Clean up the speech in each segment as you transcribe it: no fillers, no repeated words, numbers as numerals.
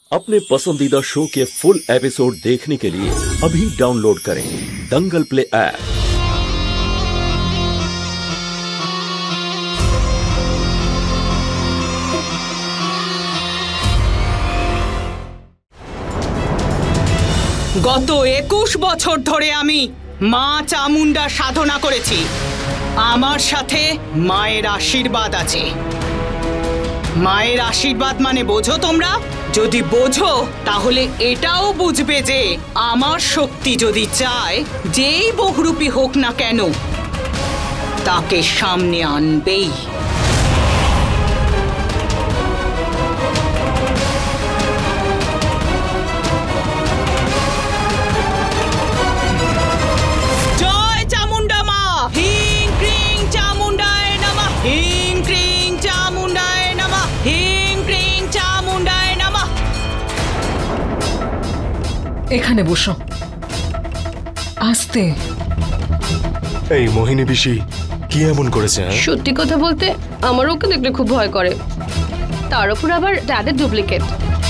अपने पसंदीदा शो के फुल एपिसोड देखने के लिए अभी डाउनलोड करें दंगल प्ले ऐप। গত 21 বছর ধরে আমি মা চামুন্ডা সাধনা করেছি। আমার সাথে মায়ের আশীর্বাদ আছে। মায়ের আশীর্বাদ মানে বোঝো তোমরা? যদি বোঝো তাহলে এটাও বুঝবে যে আমার শক্তি যদি চায় যেই বহুরূপী হোক না কেন তাকে সামনে আনবেই। জয় চামুন্ডা মা, হিং ক্রিং চামুন্ডায় নমঃ, হিং ক্রিং চামুন্ডায় নমঃ, হিং ক্রিং চামুন্ডায় নমঃ। এখানে বসো, আস্তে। এই মোহিনী পিসি কি এমন করেছে? সত্যি কথা বলতে আমার ওকে দেখলে খুব ভয় করে, তার উপর আবার ড্যাডের ডুপ্লিকেট।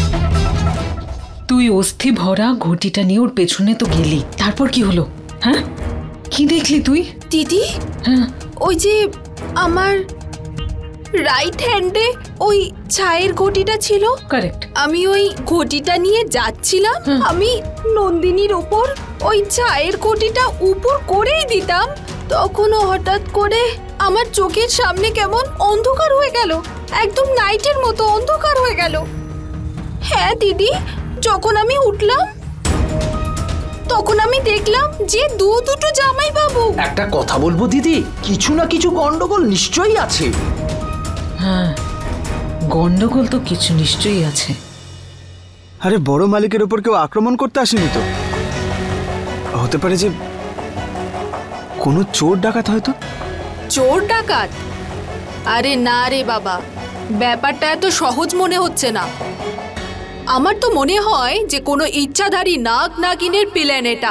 তুই অস্থি ভরা ঘটিটা নিয়ে ওর পেছনে তো গেলি, তারপর কি হলো? হ্যাঁ, কি দেখলি তুই? দিদি, হ্যাঁ, ওই যে আমার রাইট হ্যান্ডে ওই চায়ের ঘটিটা ছিল। কারেক্ট। আমি ওই ঘটিটা নিয়ে যাচ্ছিলাম, আমি নন্দিনীর উপর ওই চায়ের ঘটিটা উপর করেই দিতাম, তখনও হঠাৎ করে আমার চোখের সামনে কেমন অন্ধকার হয়ে গেল, একদম নাইটের মতো অন্ধকার হয়ে গেল। হ্যাঁ দিদি, যখন আমি উঠলাম তখন আমি দেখলাম যে দুটো জামাই বাবু। একটা কথা বলবো দিদি, কিছু না কিছু গন্ডগোল নিশ্চয়ই আছে। হ্যাঁ, গন্ডগোল তো কিছু নিশ্চয়ই আছে। আরে বড় মালিকের উপর কেউ আক্রমণ করতে আসেনি তো? হতে পারে যে কোনো চোর ডাকাত হয়তো। চোর ডাকাত? আরে না রে বাবা, ব্যাপারটা এত সহজ মনে হচ্ছে না। আমার তো মনে হয় যে কোনো ইচ্ছাধারী নাগ নাগিনের প্ল্যান এটা।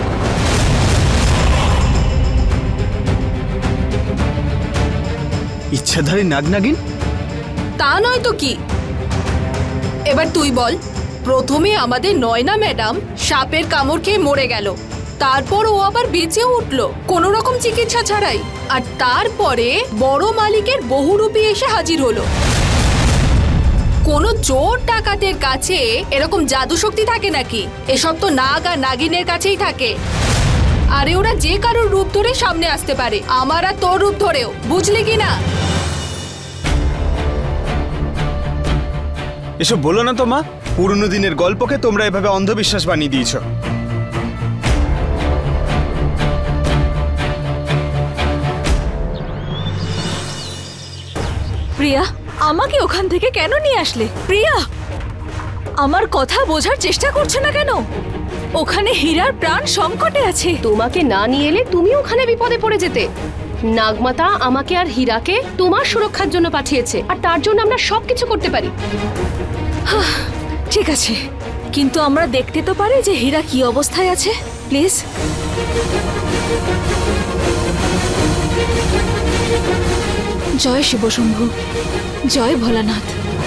ইচ্ছাধারী নাগ নাগিন? তা নয় তো কি। এবার তুই বল, প্রথমে আমাদের নয়না ম্যাডাম সাপের কামড় খেয়ে মরে গেল, তারপর ও আবার বেঁচে উঠলো কোনো রকম চিকিৎসা ছাড়াই, আর তারপরে বড় মালিকের বহুরূপী এসে হাজির হলো। কোনো চোর ডাকাতের কাছে এরকম জাদু শক্তি থাকে নাকি? এসব তো নাগ আর নাগিনের কাছেই থাকে। আরে ওরা যে কারোর রূপ ধরে সামনে আসতে পারে, আমার আর তোর রূপ ধরেও, বুঝলি কি না? এসব বলো না তো মা, পুরনো দিনের গল্পকে তোমরা এভাবে অন্ধবিশ্বাস বানিয়ে দিয়েছো। প্রিয়া, আমাকে ওখান থেকে কেন নিয়ে আসলে? প্রিয়া, আমার কথা বোঝার চেষ্টা করছো না কেন? ওখানে হীরার প্রাণ সংকটে আছে। তোমাকে না নিয়ে এলে তুমি ওখানে বিপদে পড়ে যেতে। নাগমাতা আমাকে আর হীরাকে তোমার সুরক্ষার জন্য পাঠিয়েছে, আর তার জন্য আমরা সবকিছু করতে পারি। ঠিক আছে, কিন্তু আমরা দেখতে তো পারি যে হীরা কি অবস্থায় আছে, প্লিজ। জয় শিবশম্ভু, জয় ভোলানাথ।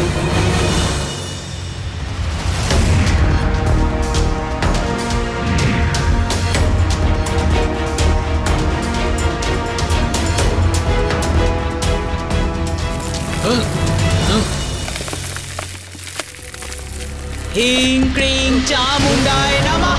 হিং ক্রিং চামুন্ডায় নমঃ।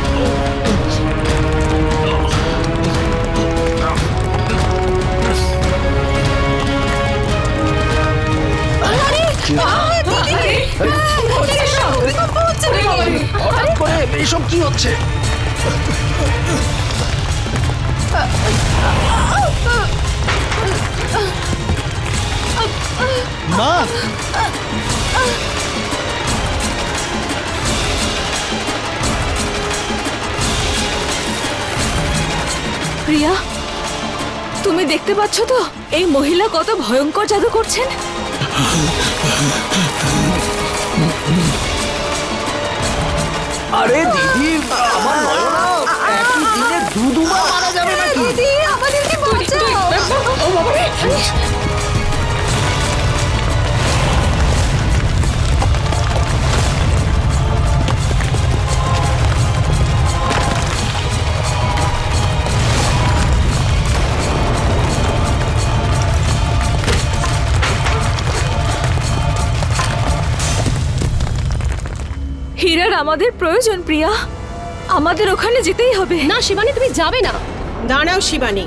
এসব কি হচ্ছে? মা, প্রিয়া, তুমি দেখতে পাচ্ছ তো এই মহিলা কত ভয়ঙ্কর জাদু করছেন? আরে দিদি, আমার নয়না একই দিনে দুবার মারা যাবে নাকি? দিদি, আমাদেরকে বাঁচাও। হীরার আমাদের প্রয়োজন প্রিয়া, আমাদের ওখানে যেতেই হবে। না শিবানী, তুমি যাবে না। দাঁড়াও শিবানী,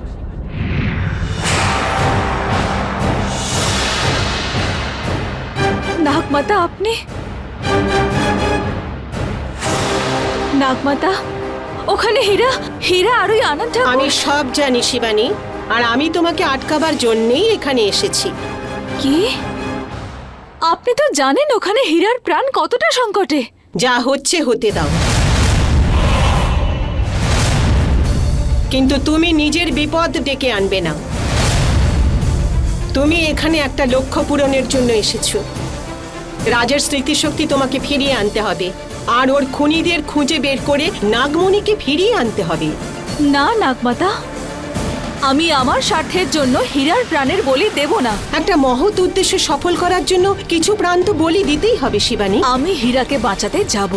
নাগমাতা আপনি? নাগমাতা, ওখানে হীরা হীরা আর ওই আনন্দ ঠাকুর। আমি সব জানি শিবানী, আর আমি তোমাকে আটকাবার জন্যই এখানে এসেছি। কি? আপনি তো জানেন ওখানে হীরার প্রাণ কতটা সংকটে। যা হচ্ছে হতে দাও, কিন্তু তুমি নিজের বিপদ ডেকে আনবে না। তুমি এখানে একটা লক্ষ্য পূরণের জন্য এসেছো। রাজার স্মৃতিশক্তি তোমাকে ফিরিয়ে আনতে হবে, আর ওর খুনিদের খুঁজে বের করে নাগমণিকে ফিরিয়ে আনতে হবে। না নাগমাতা, আমি আমার স্বার্থের জন্য হীরার প্রাণের বলি দেব না। একটা মহৎ উদ্দেশ্য সফল করার জন্য কিছু প্রাণ তো বলি দিতেই হবে শিবানী। আমি হীরাকে বাঁচাতে যাব।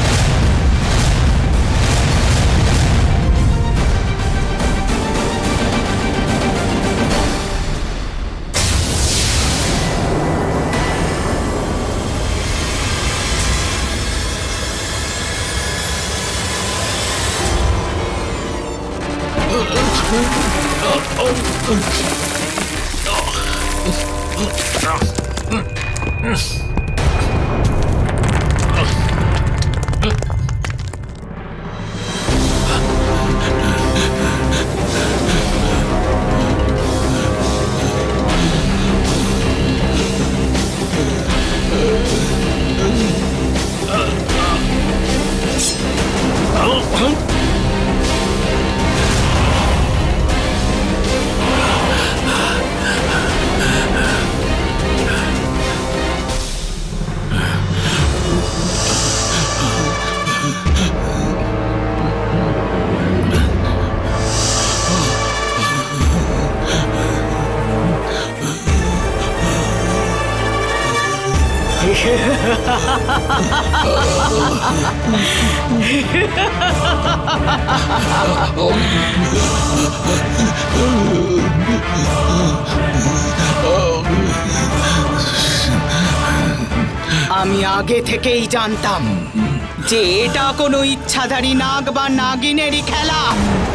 আমি আগে থেকেই জানতাম যে এটা কোনো ইচ্ছাধারী নাগ বা নাগিনেরই খেলা।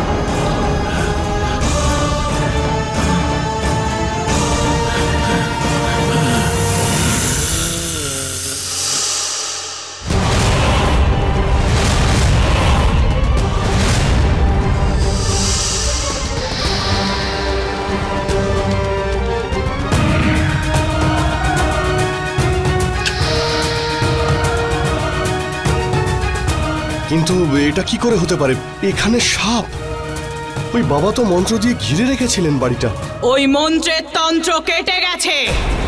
কিন্তু এটা কি করে হতে পারে? এখানে সাপ! ওই বাবা তো মন্ত্র দিয়ে ঘিরে রেখেছিলেন বাড়িটা। ওই মন্ত্রের তন্ত্র কেটে গেছে,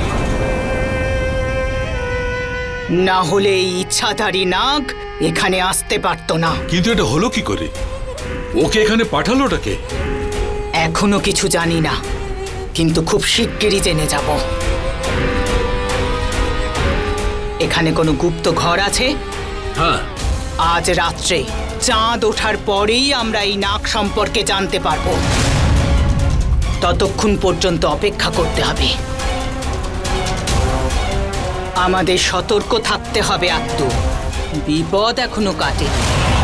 না হলে এই ইচ্ছাধারী নাগ এখানে আসতে পারতো না। কিন্তু এটা হলো কি করে? ওকে এখানে পাঠালোটাকে? এখনো কিছু জানি না, কিন্তু খুব শিগগিরই জেনে যাব। এখানে কোনো গুপ্ত ঘর আছে? হ্যাঁ, আজ রাত্রে চাঁদ ওঠার পরেই আমরা এই নাগ সম্পর্কে জানতে পারবো। ততক্ষণ পর্যন্ত অপেক্ষা করতে হবে। আমাদের সতর্ক থাকতে হবে আত্মু, বিপদ এখনো কাটেনি।